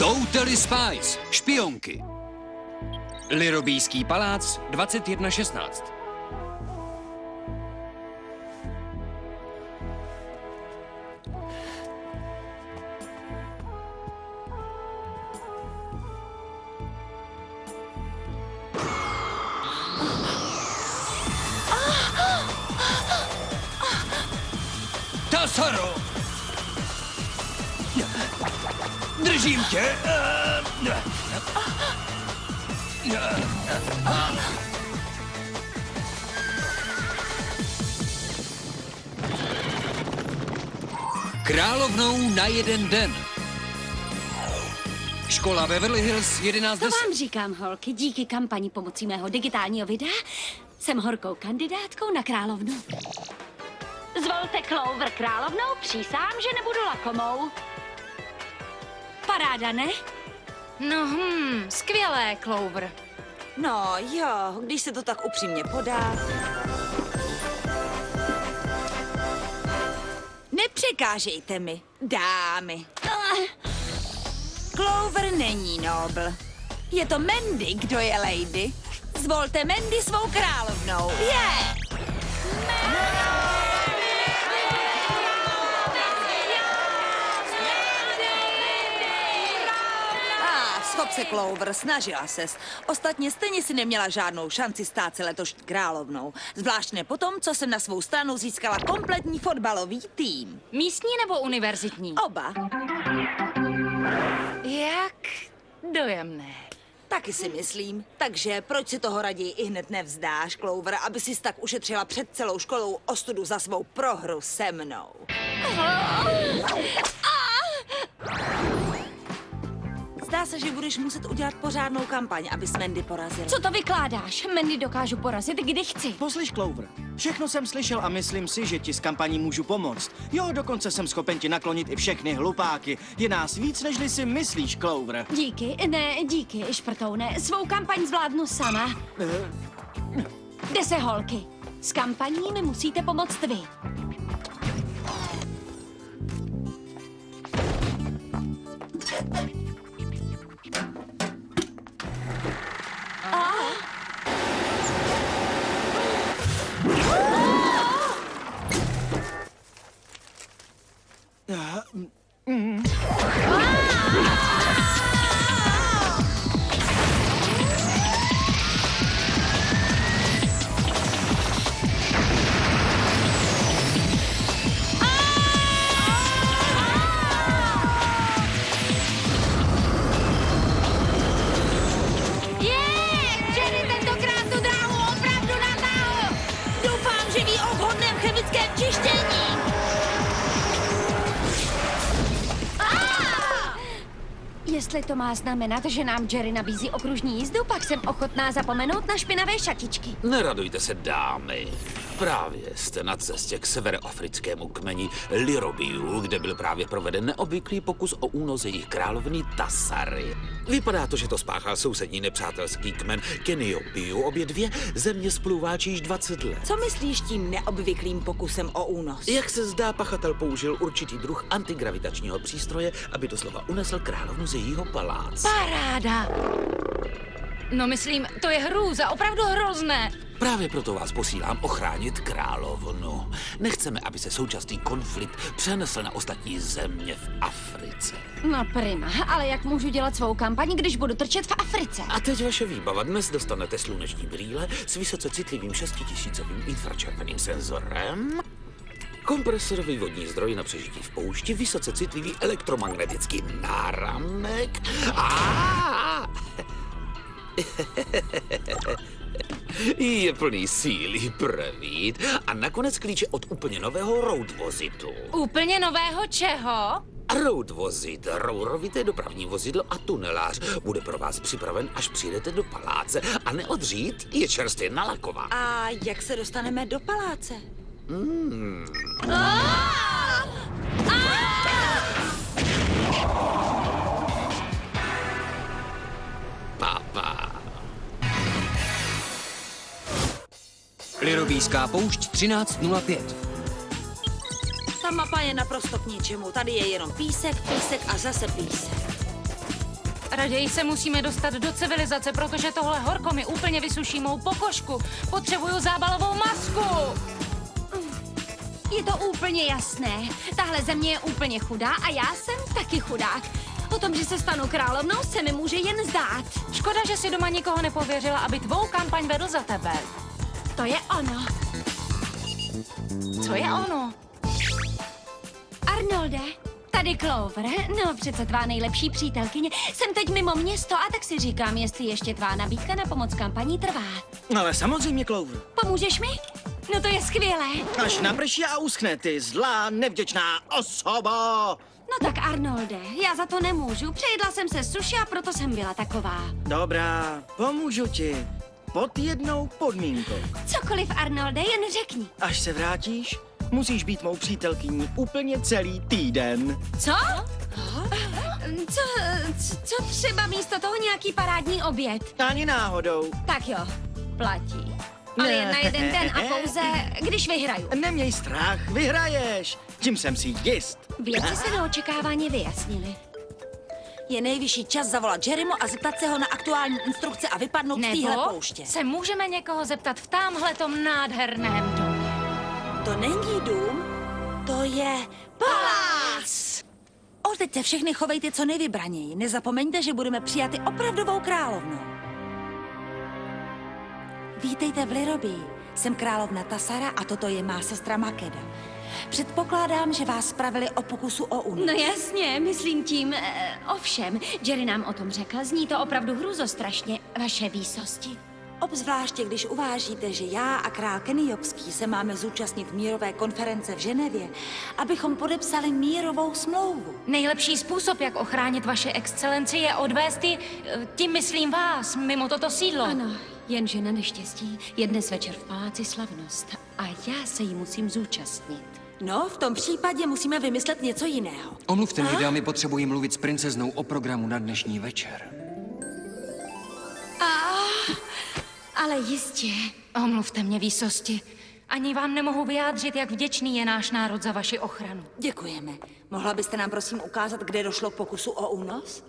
Totally Spies, špionky. Lirobijský palác 2116. Tasaro! Držím tě! Královnou na jeden den. Škola Beverly Hills 1110. To vám říkám, holky, díky kampani pomocí mého digitálního videa jsem horkou kandidátkou na královnu. Zvolte Clover královnou, přísám, že nebudu lakomou. Paráda, ne? No, skvělé, Clover. No jo, když se to tak upřímně podá. Nepřekážejte mi, dámy. Clover není nobl. Je to Mandy, kdo je lady. Zvolte Mandy svou královnou. Je! Schop se, Clover, snažila ses. Ostatně stejně si neměla žádnou šanci stát se letošní královnou. Zvlášť ne potom, co jsem na svou stranu získala kompletní fotbalový tým. Místní nebo univerzitní? Oba. Jak dojemné. Taky si myslím. Takže proč si toho raději ihned nevzdáš, Clover, aby si tak ušetřila před celou školou ostudu za svou prohru se mnou? Zdá se, že budeš muset udělat pořádnou kampaň, abys Mandy porazila. Co to vykládáš? Mandy dokážu porazit, kdy chci. Poslyš, Clover, všechno jsem slyšel a myslím si, že ti s kampaní můžu pomoct. Jo, dokonce jsem schopen ti naklonit i všechny hlupáky. Je nás víc, nežli si myslíš, Clover. Díky, ne, díky, šprtoune. Svou kampaň zvládnu sama. Jde se, holky. S kampaní mi musíte pomoct vy. Jestli to má znamenat, že nám Jerry nabízí okružní jízdu, pak jsem ochotná zapomenout na špinavé šatičky. Neradujte se, dámy. Právě jste na cestě k severoafrickému kmeni Lirobijů, kde byl právě proveden neobvyklý pokus o únos jejich královny Tasary. Vypadá to, že to spáchal sousední nepřátelský kmen Keniopijů, obě dvě země spluváčí již 20 let. Co myslíš tím neobvyklým pokusem o únos? Jak se zdá, pachatel použil určitý druh antigravitačního přístroje, aby doslova unesl královnu z jejího paláce. Paráda! No myslím, to je hrůza, opravdu hrozné. Právě proto vás posílám ochránit královnu. Nechceme, aby se současný konflikt přenesl na ostatní země v Africe. No prima, ale jak můžu dělat svou kampaň, když budu trčet v Africe? A teď vaše výbava. Dnes dostanete sluneční brýle s vysoce citlivým 6000 infračerveným senzorem, kompresorový vodní zdroj na přežití v poušti, vysoce citlivý elektromagnetický náramek a je plný síly, prevít a nakonec klíče od úplně nového road vozidlu. Úplně nového čeho? Road vozidlo, rourovité dopravní vozidlo a tunelář bude pro vás připraven, až přijdete do paláce a neodřít je čerstvě nalakován. A jak se dostaneme do paláce? Papa. Lirobijská poušť 1305. Ta mapa je naprosto k ničemu. Tady je jenom písek, písek a zase písek. Raději se musíme dostat do civilizace, protože tohle horko mi úplně vysuší mou pokožku. Potřebuju zábalovou masku. Je to úplně jasné. Tahle země je úplně chudá a já jsem taky chudák. O tom, že se stanu královnou, se mi může jen zdát. Škoda, že si doma nikoho nepověřila, aby tvou kampaň vedl za tebe. To je ono. Co je ono? Arnolde, tady Clover, no přece tvá nejlepší přítelkyně. Jsem teď mimo město a tak si říkám, jestli ještě tvá nabídka na pomoc kampaní trvá. Ale samozřejmě, Clover. Pomůžeš mi? No to je skvělé. Až naprší a uschne, ty zlá, nevděčná osoba. No tak Arnolde, já za to nemůžu. Přejedla jsem se suši a proto jsem byla taková. Dobrá, pomůžu ti. Pod jednou podmínkou. Cokoliv, Arnolde, jen řekni. Až se vrátíš, musíš být mou přítelkyní úplně celý týden. Co? Co třeba místo toho nějaký parádní oběd? Ani náhodou. Tak jo, platí. Ale jen na jeden den a pouze, když vyhraju. Neměj strach, vyhraješ. Tím jsem si jist. Věci se neočekávaně vyjasnily. Je nejvyšší čas zavolat Jerrymu a zeptat se ho na aktuální instrukce a vypadnout z téhle Nebo pouště. se můžeme někoho zeptat v támhletom nádherném domě. To není dům, to je palác. Odteď se všechny chovejte co nejvybraněji. Nezapomeňte, že budeme přijaty opravdovou královnou. Vítejte v Lirobii. Jsem královna Tassara a toto je má sestra Makeda. Předpokládám, že vás spravili o pokusu o únos. No jasně, myslím tím, ovšem, Jerry nám o tom řekla, zní to opravdu hruzostrašně, vaše výsosti. Obzvláště, když uvážíte, že já a král Kenijobský se máme zúčastnit mírové konference v Ženevě, abychom podepsali mírovou smlouvu. Nejlepší způsob, jak ochránit vaše excelenci, je odvést tím myslím vás, mimo toto sídlo. Ano, jenže na neštěstí je dnes večer v paláci slavnost a já se jí musím zúčastnit. No, v tom případě musíme vymyslet něco jiného. Omluvte mě, dámy, potřebuji mluvit s princeznou o programu na dnešní večer. Ale jistě. Omluvte mě, výsosti. Ani vám nemohu vyjádřit, jak vděčný je náš národ za vaši ochranu. Děkujeme. Mohla byste nám prosím ukázat, kde došlo k pokusu o únos?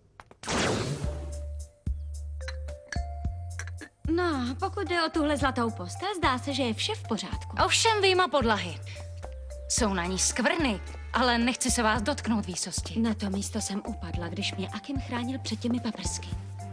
No, pokud jde o tuhle zlatou postel, zdá se, že je vše v pořádku. Ovšem vyjma podlahy. Jsou na ní skvrny, ale nechci se vás dotknout, výsosti. Na to místo jsem upadla, když mě Akim chránil před těmi paprsky.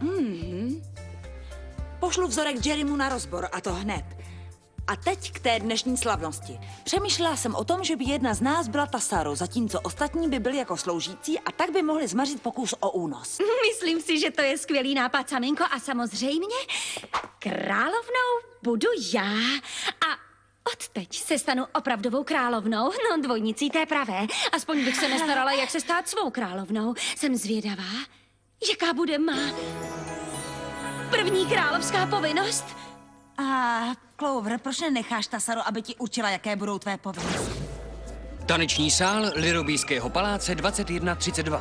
Pošlu vzorek Jerrymu na rozbor, a to hned. A teď k té dnešní slavnosti. Přemýšlela jsem o tom, že by jedna z nás byla Tassaro, zatímco ostatní by byli jako sloužící a tak by mohli zmařit pokus o únos. Myslím si, že to je skvělý nápad, Saminko, a samozřejmě královnou budu já. A odteď se stanu opravdovou královnou, no dvojnicí té pravé. Aspoň bych se nestarala, jak se stát svou královnou. Jsem zvědavá, jaká bude má první královská povinnost. A Clover, proč nenecháš Tassaro, aby ti určila, jaké budou tvé povinnosti? Taneční sál Lirobijského paláce 2132.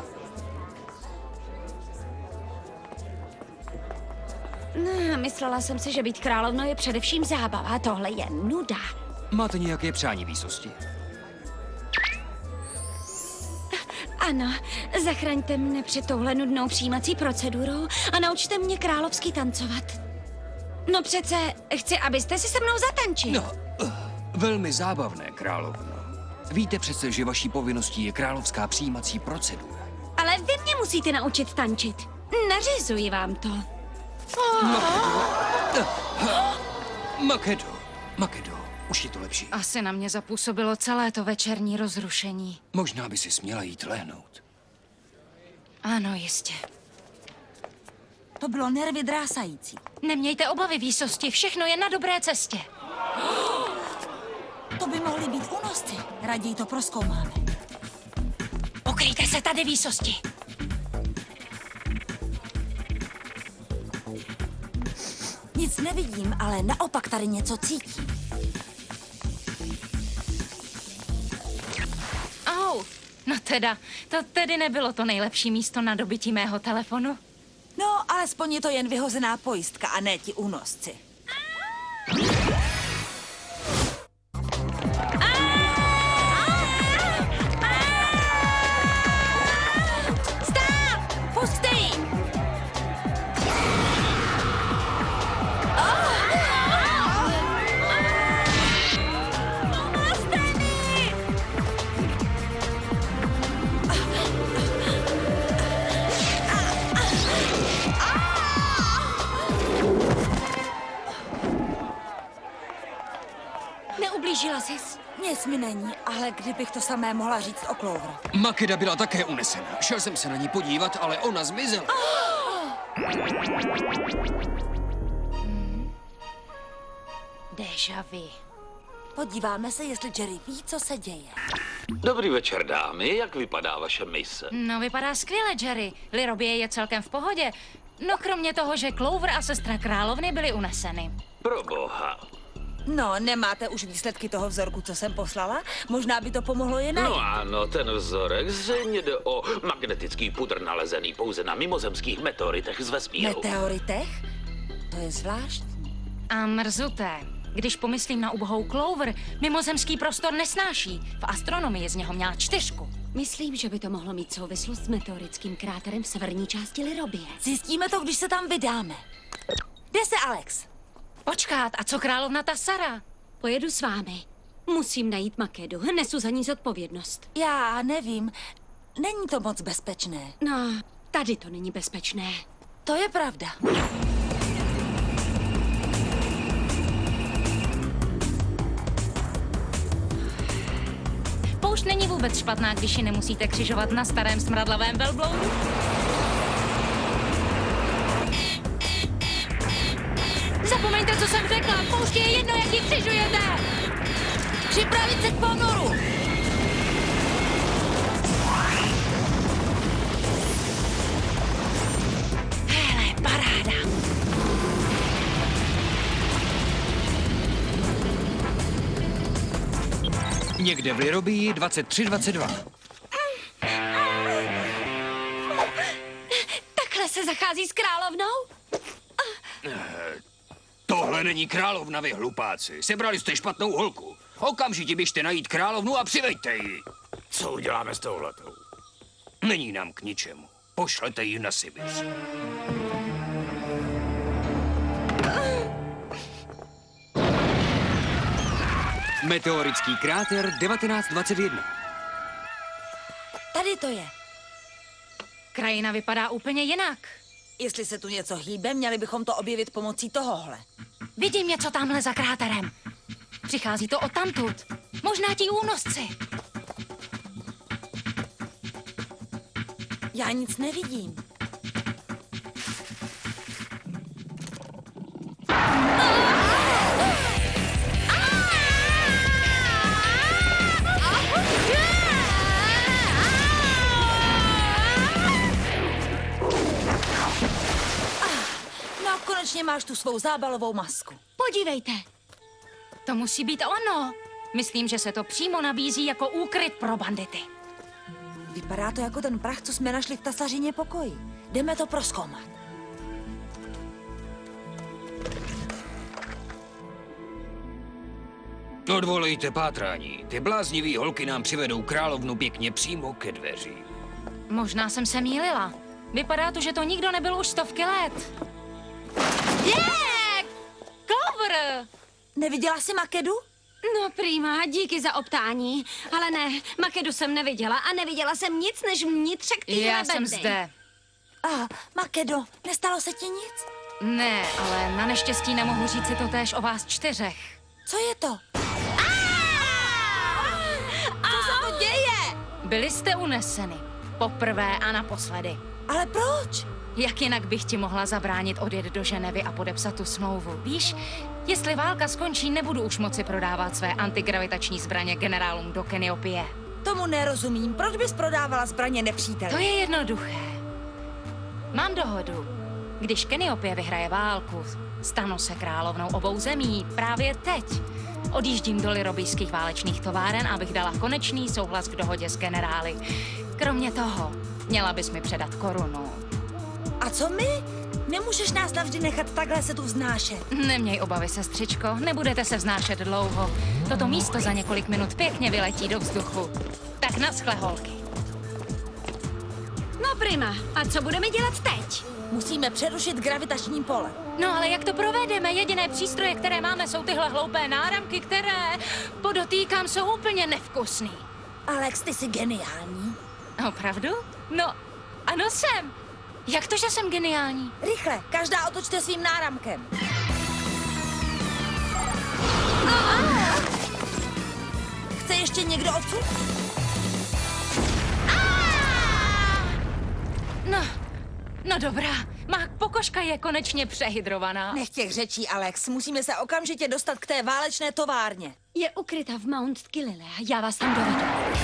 No, myslela jsem si, že být královnou je především zábava, tohle je nuda. Máte nějaké přání, výsosti? Ano, zachraňte mne před touhle nudnou přijímací procedurou a naučte mě královsky tancovat. No přece chci, abyste si se mnou zatančili. No, velmi zábavné, královno. Víte přece, že vaší povinností je královská přijímací procedura. Ale vy mě musíte naučit tančit. Nařizuji vám to. Makedo, už je to lepší. Asi na mě zapůsobilo celé to večerní rozrušení. Možná by si směla jít léhnout. Ano, jistě. To bylo nervy drásající. Nemějte obavy, výsosti, všechno je na dobré cestě. To by mohli být únosci. Raději to prozkoumáme. Pokryjte se tady, výsosti. Nic nevidím, ale naopak tady něco cítím. Au, no teda, to tedy nebylo to nejlepší místo na dobytí mého telefonu. No, alespoň je to jen vyhozená pojistka a ne ti únosci. Stop! Pustej! Nic mi není, ale kdybych to samé mohla říct o Clover. Makeda byla také unesena. Šel jsem se na ní podívat, ale ona zmizela. Déjà vu. Podíváme se, jestli Jerry ví, co se děje. Dobrý večer, dámy. Jak vypadá vaše mise? No, vypadá skvěle, Jerry. Lirobie je celkem v pohodě. No, kromě toho, že Clover a sestra královny byly uneseny. Pro boha. No, nemáte už výsledky toho vzorku, co jsem poslala? Možná by to pomohlo jen No ano, ten vzorek zřejmě jde o magnetický pudr nalezený pouze na mimozemských meteoritech z vesmíru. meteoritech? To je zvláštní. A mrzuté. Když pomyslím na ubohou Clover, mimozemský prostor nesnáší. V astronomii z něho měla 4. Myslím, že by to mohlo mít souvislost s meteorickým kráterem v severní části Lirobie. Zjistíme to, když se tam vydáme. Kde se Alex? Počkat, a co královna Tassara? Pojedu s vámi. Musím najít Makedu. Nesu za ní zodpovědnost. Já nevím. Není to moc bezpečné. No, tady to není bezpečné. To je pravda. Poušť není vůbec špatná, když ji nemusíte křižovat na starém smradlavém velbloudu. Zapomeňte, co jsem řekla. Pouště je jedno, jak ji křižujete. Připravit se k ponoru! Hele, paráda. Někde v Lirobii 2322. Takhle se zachází s královnou? Tohle není královna, vy hlupáci. Sebrali jste špatnou holku. Okamžitě běžte najít královnu a přiveďte ji. Co uděláme s touhletou? Není nám k ničemu. Pošlete ji na Sibiř. Meteorický kráter 1921. Tady to je. Krajina vypadá úplně jinak. Jestli se tu něco hýbe, měli bychom to objevit pomocí tohohle. Vidím něco tamhle za kráterem. Přichází to odtamtud. Možná ti únosci. Já nic nevidím. No, konečně máš tu svou zábalovou masku. Podívejte. To musí být ono. Myslím, že se to přímo nabízí jako úkryt pro bandity. Vypadá to jako ten prach, co jsme našli v tasařině pokoji. Jdeme to prozkoumat. Odvolejte pátrání. Ty bláznivý holky nám přivedou královnu pěkně přímo ke dveřím. Možná jsem se mýlila. Vypadá to, že to nikdo nebyl už 100 let. Clover! Neviděla jsi Makedu? No prima, díky za optání. Ale ne, Makedu jsem neviděla a neviděla jsem nic než vnitřek téhle Já bedny. jsem zde. Makedo, nestalo se ti nic? Ne, ale na neštěstí nemohu říct si to též o vás 4. Co je to? Co se to děje? Byli jste uneseny. Poprvé a naposledy. Ale proč? Jak jinak bych ti mohla zabránit odjet do Ženevy a podepsat tu smlouvu? Víš, jestli válka skončí, nebudu už moci prodávat své antigravitační zbraně generálům do Keniopie. Tomu nerozumím. Proč bys prodávala zbraně nepříteli? To je jednoduché. Mám dohodu. Když Keniopie vyhraje válku, stanu se královnou obou zemí právě teď. Odjíždím do lirobijských válečných továren, abych dala konečný souhlas k dohodě s generály. Kromě toho, měla bys mi předat korunu. A co my? Nemůžeš nás navždy nechat takhle se tu vznášet. Neměj obavy, sestřičko, nebudete se vznášet dlouho. Toto místo za několik minut pěkně vyletí do vzduchu. Tak naschle, holky. No prima, a co budeme dělat teď? Musíme přerušit gravitační pole. No ale jak to provedeme? Jediné přístroje, které máme, jsou tyhle hloupé náramky, které, podotýkám, jsou úplně nevkusný. Alex, ty jsi geniální. Opravdu? No, ano jsem. Jak to, že jsem geniální? Rychle, každá otočte svým náramkem. ještě někdo odsud? No dobrá, má pokožka je konečně přehydrovaná. Nech těch řečí, Alex. Musíme se okamžitě dostat k té válečné továrně. Je ukryta v Mount Kilile. Já vás tam dovedu.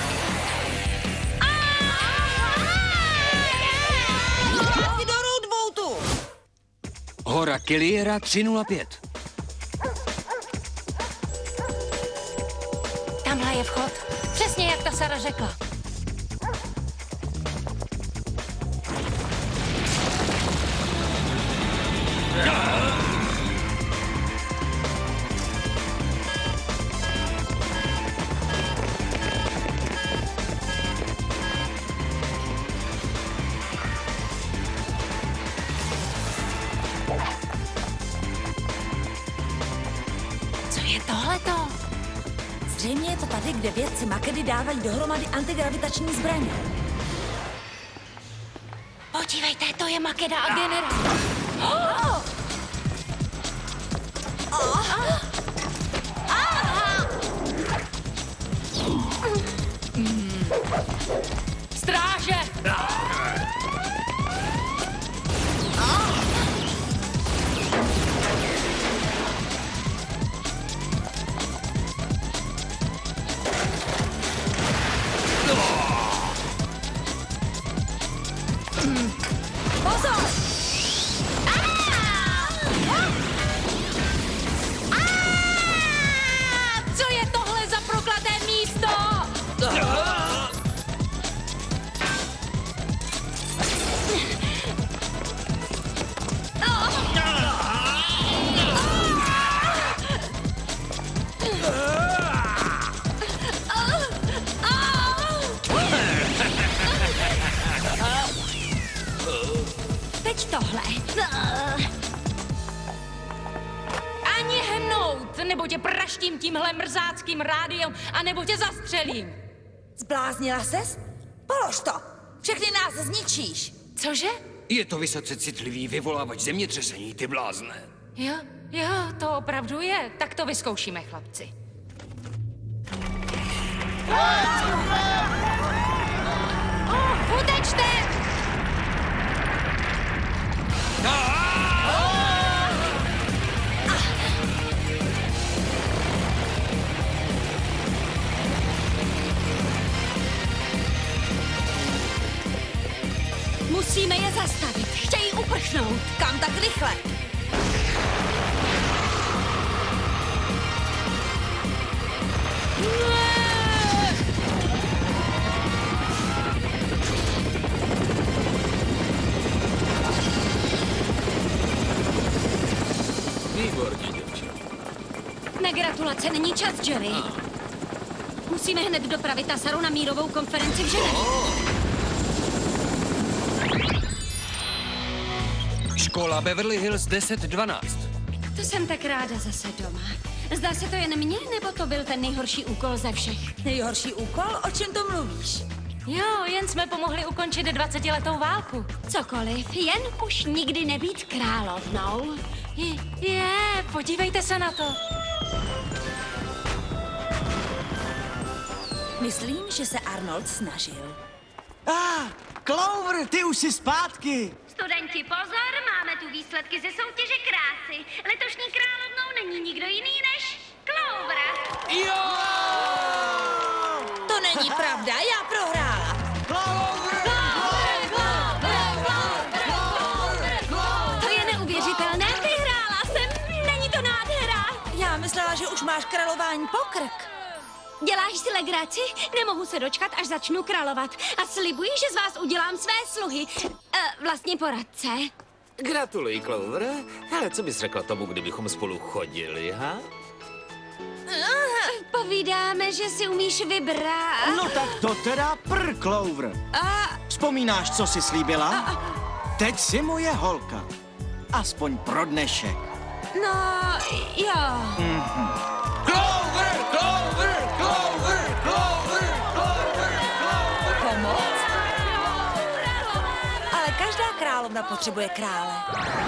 Jdi do Roadboatu! Hora Kiliera 305. Tamhle je vchod. Přesně jak ta Sara řekla. Co je tohleto? Zřejmě je to tady, kde vědci Makedy dávají dohromady antigravitační zbraně. Podívejte, to je Makeda a generál. Stráže! Pozor! Co je tohle za proklaté místo? Teď tohle. Ani hnout, nebo tě praštím tímhle mrzáckým rádiem, anebo tě zastřelím. Zbláznila ses? Polož to! Všechny nás zničíš! Cože? Je to vysoce citlivý vyvolávač zemětřesení, ty blázne. Jo, to opravdu je. Tak to vyzkoušíme, chlapci. Utečte! Musíme je zastavit. Chtějí uprchnout. Kam tak rychle? Výborně, děvče. Na gratulace není čas, Jerry. Musíme hned dopravit Tasaru na mírovou konferenci v Ženevě. Škola Beverly Hills 1012. To jsem tak ráda zase doma. Zdá se to jen mně, nebo to byl ten nejhorší úkol ze všech? Nejhorší úkol? O čem to mluvíš? Jo, jen jsme pomohli ukončit 20letou válku. Cokoliv, jen už nikdy nebýt královnou. Podívejte se na to. Myslím, že se Arnold snažil. Clover, ty už jsi zpátky. Studenti, pozor, máme tu výsledky ze soutěže krásy. Letošní královnou není nikdo jiný než Clover. To není pravda, já prohrála. To je neuvěřitelné, vyhrála jsem, není to nádhera. Já myslela, že už máš králování pokrk. Děláš si legraci? Nemohu se dočkat, až začnu královat. A slibuji, že z vás udělám své sluhy. Vlastně poradce. Gratuluji, Clover. Ale co bys řekla tomu, kdybychom spolu chodili, ha? Povídáme, že si umíš vybrat. No tak to teda Clover. Vzpomínáš, co jsi slíbila? Teď jsi moje holka. Aspoň pro dnešek. No, jo. Clover, Clover, Clover, Clover, Clover, Clover. Pomoc? Ale každá královna potřebuje krále.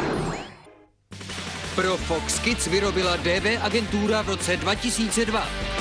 Pro Fox Kids vyrobila DV agentura v roce 2002.